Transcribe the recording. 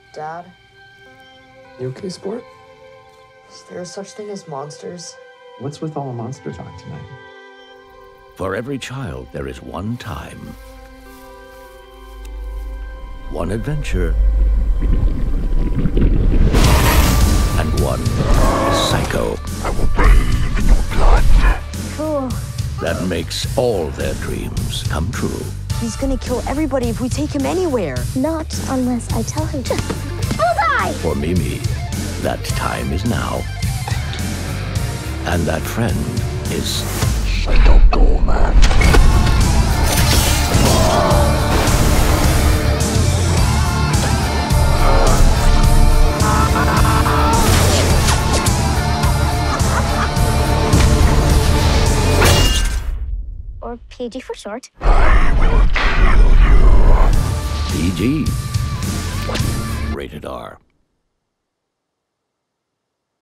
Dad? You okay, sport? Is there such thing as monsters? What's with all the monster talk tonight? For every child, there is one time, one adventure, and one psycho. I will bathe in your blood. Cool. That makes all their dreams come true. He's gonna kill everybody if we take him anywhere. Not unless I tell him to. Bullseye! For Mimi, that time is now. And that friend is Shadow Goreman. Or PG for short. I will kill you. PG. Rated R.